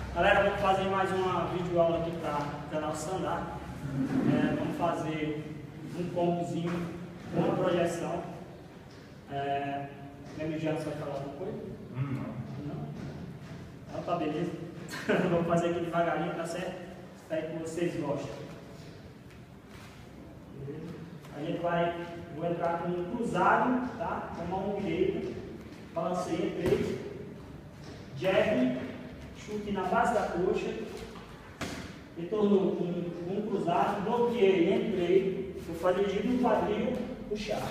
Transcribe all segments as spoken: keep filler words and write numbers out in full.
Galera, vamos fazer mais uma videoaula aqui para o canal Sandar. É, vamos fazer um combozinho com uma projeção. É, Lembra de você vai falar alguma coisa? Hum, não. Não? Então tá, beleza. Vamos fazer aqui devagarinho, tá certo? Espero que vocês gostem. Beleza? A gente vai, vou entrar com um cruzado, tá? Com a mão direita, balanceia, três, jab, chute na base da coxa, retornou com um, um cruzado, bloqueei, entrei, vou fazer giro no quadril, puxar.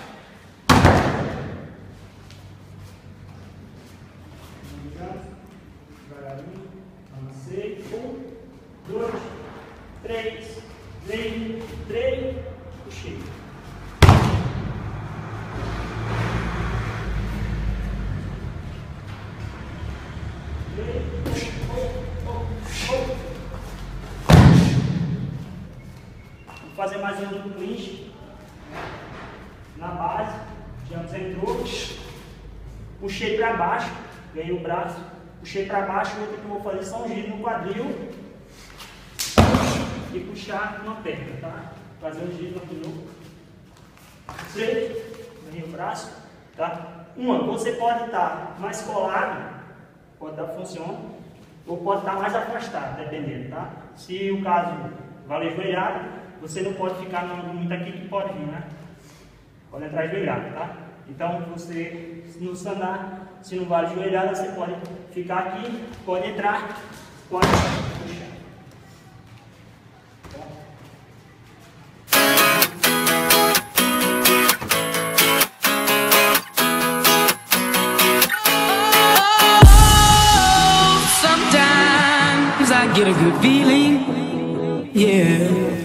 Devagarinho, balancei, um, dois, três, vem, três, puxei. Vou fazer mais um duplo clinch na base. James entrou, puxei para baixo, ganhei o braço, puxei para baixo. O outro que eu vou fazer são giros no quadril e puxar uma perna, tá? Fazer um giro aqui no três, ganhei o braço, tá? Uma, você pode estar mais colado, pode dar função, ou pode estar mais afastado, dependendo, tá? Se o caso valer joelhada, você não pode ficar muito aqui que pode vir, né? Pode entrar joelhada, tá? Então, você, no Sandar, se não vale joelhada, você pode ficar aqui, pode entrar, pode puxar. Sometimes I get a good feeling, yeah.